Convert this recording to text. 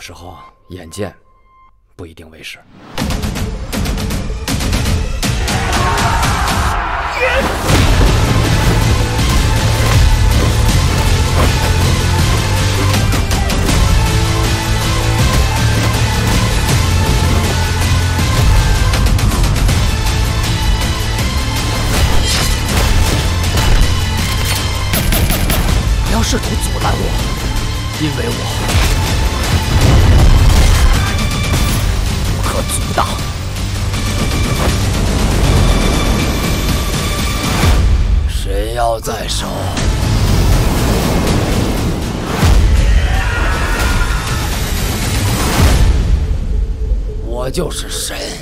时候眼见不一定为实。不要试图阻拦我，因为我无可阻挡。谁要在手？我就是神。